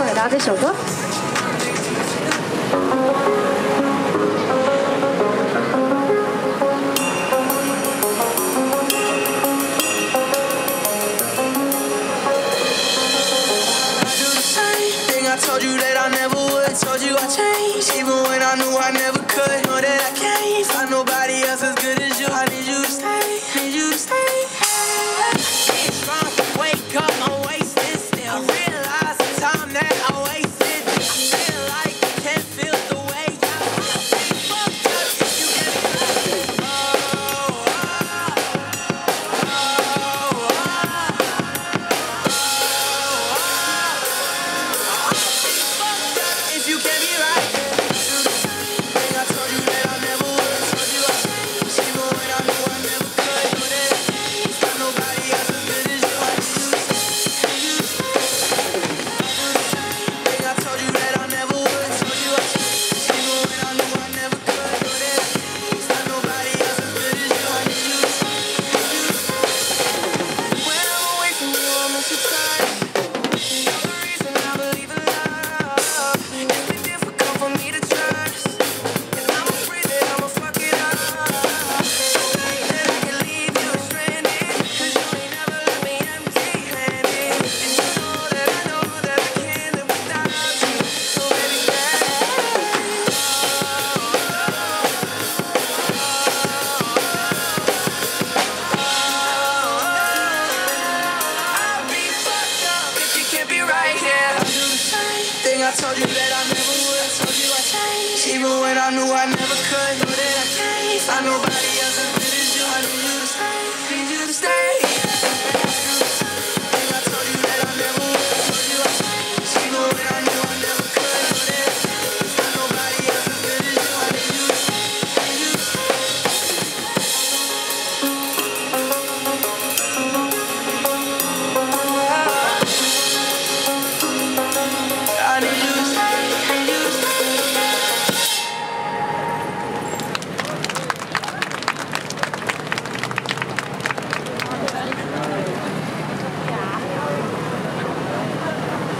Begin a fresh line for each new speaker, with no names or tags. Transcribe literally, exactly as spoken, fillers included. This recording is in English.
送给大家这首歌。
I told you that I never would. Told you I changed, even when I knew I never could. Know that I can't find nobody else as good as you. I need you to stay, need you to stay. It's wrong, wake up, I'm wasted still. I realize the time that I wasted. I feel like I can't feel the way I feel. Fucked up if you get me. Oh, oh, oh, oh, if you can't be right, thing I told you that I never would. Told you I changed, even when I knew I never could. Know that I can't find nobody else as good as you. I need you to stay, need you to stay. Thing I told you that I never would. Told you I changed, even when I knew I never could. Know that I can't find nobody else as good as you. I need you to stay, need you to stay. When I'm away from you, I miss your touch. You're the reason I believe in love. It's been difficult for me to trust, and I'm afraid that I'ma fuck it up. That I can leave you stranded, 'cause you ain't never left me empty-handed. And you know that I know that I can't live without you. So baby, stay. I'll be fucked up if you can't be right here. I do the same thing I told you that I never would. Told you I changed, even when I knew I never could. Know that I can't find nobody else as good as you. I need you to stay.